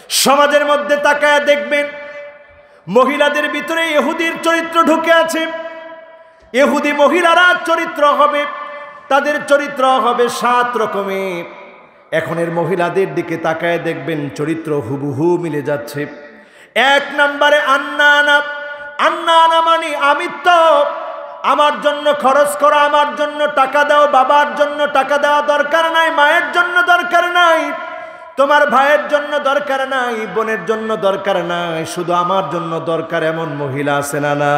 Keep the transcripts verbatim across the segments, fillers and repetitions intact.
সমাজের মধ্যে তাকায় দেখবেন মহিলাদের ভিতরে ইহুদির চরিত্র ঢুকে আছে। ইহুদি মহিলারা চরিত্র হবে, তাদের চরিত্র হবে সাত রকমের। এখনের মহিলাদের দিকে তাকায় দেখবেন চরিত্র হুবহু মিলে যাচ্ছে। এক নম্বরে আন্নানা। আন্নানা মানে আমিত্ব, আমার জন্য খরচ করো, আমার জন্য টাকা দাও, বাবার জন্য টাকা দেওয়া দরকার নাই, মায়ের জন্য দরকার নাই, তোমার ভাইয়ের জন্য দরকার নাই, বোনের জন্য দরকার নাই, শুধু আমার জন্য দরকার, এমন মহিলা আছে না না?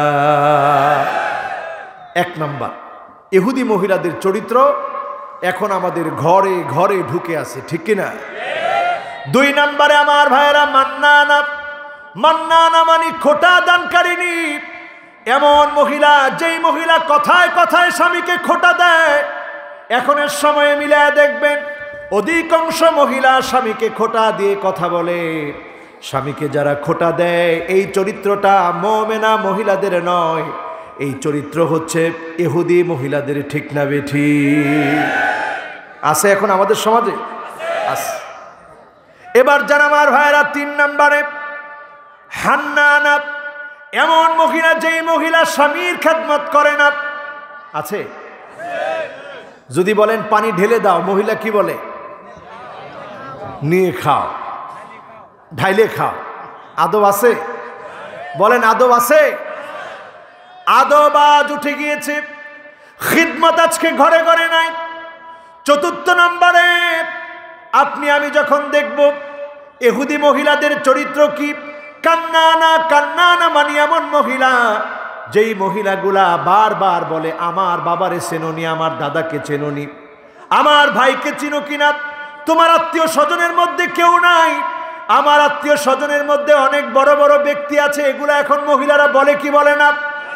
এক নাম্বার ইহুদি মহিলাদের চরিত্র এখন আমাদের ঘরে ঘরে ঢুকে আছে, ঠিক কিনা? দুই নাম্বারে আমার ভাইয়েরা মান্নানা। মান্নানা মানে খোটা দানকারিনী। এমন মহিলা, যেই মহিলা কথায় কথায় স্বামীকে খোটা দেয়। এখনের সময়ে মিলায় দেখবেন অধিকাংশ মহিলা স্বামীকে খোটা দিয়ে কথা বলে। স্বামীকে যারা খোটা দেয় এই চরিত্রটা মুমিনা মহিলাদের নয়, এই চরিত্র হচ্ছে ইহুদি মহিলাদের, ঠিক না বেঠি? আছে এখন আমাদের সমাজে আছে। এবার যারা আমার ভাইরা তিন নম্বরে হান্নানা। এমন মহিলা, যেই মহিলা স্বামীর খেদমত করে না। আছে? যদি বলেন পানি ঢেলে দাও, মহিলা কি বলে? নিয়ে খাও, ঢাইলে খাও। আদব আছে? বলেন আদব আছে? আদব আজ উঠে গিয়েছে, খিদমত আজকে ঘরে ঘরে নাই। চতুর্থ নম্বরে আপনি আমি যখন দেখব ইহুদি মহিলাদের চরিত্র কি, কান্নানা। কান্নানা মানে এমন মহিলা, যেই মহিলাগুলা বারবার বলে আমার বাবারে চেনোনি, আমার দাদাকে চেনোনি, আমার ভাইকে চিনো কিনা, তোমার আত্মীয় স্বজনের মধ্যে কেউ নাই, আমার আত্মীয় স্বজনের মধ্যে অনেক বড় বড় ব্যক্তি আছে। এগুলা এখন মহিলারা বলে কি বলে না?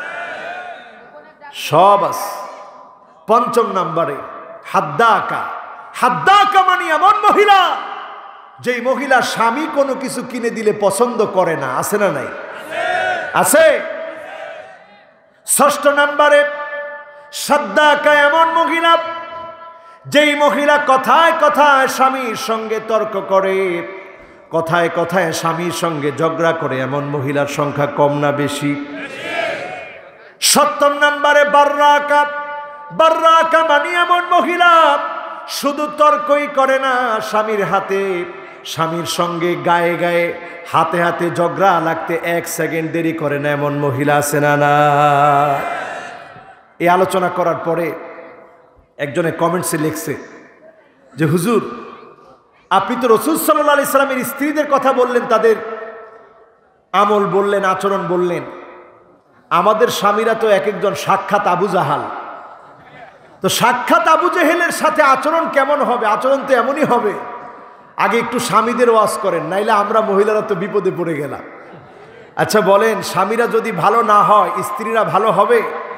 সব আছে। পঞ্চম নম্বরে হাদ্দাকা। হাদ্দাকা মানে এমন মহিলা, যেই মহিলা স্বামী কোনো কিছু কিনে দিলে পছন্দ করে না। আছে না নাই? আছে। ষষ্ঠ নম্বরে সাদ্দাকা। এমন মহিলা, যেই মহিলা কথায় কথায় স্বামীর সঙ্গে তর্ক করে, কথায় কথায় স্বামীর সঙ্গে ঝগড়া করে। এমন মহিলার সংখ্যা কম না বেশি? সপ্তম নম্বরে বাররাকা। বাররাকা মানে এমন মহিলা, শুধু তর্কই করে না, স্বামীর হাতে, স্বামীর সঙ্গে গায়ে গায়ে হাতে হাতে ঝগড়া লাগতে এক সেকেন্ড দেরি করে না। এমন মহিলা আছে না না? এই আলোচনা করার পরে একজনে কমেন্টসে লিখছে যে হুজুর, আপনি তো রাসূল সাল্লাল্লাহু আলাইহি সাল্লামের স্ত্রীদের কথা বললেন, তাদের আমল বললেন, আচরণ বললেন। আমাদের স্বামীরা তো এক একজন সাক্ষাৎ আবু জাহাল। তো সাক্ষাৎ আবু জেহেলের সাথে আচরণ কেমন হবে? আচরণ তো এমনই হবে। আগে একটু স্বামীদের ওয়াজ করেন, নাইলে আমরা মহিলারা তো বিপদে পড়ে গেলাম। আচ্ছা বলেন, স্বামীরা যদি ভালো না হয় স্ত্রীরা ভালো হবে?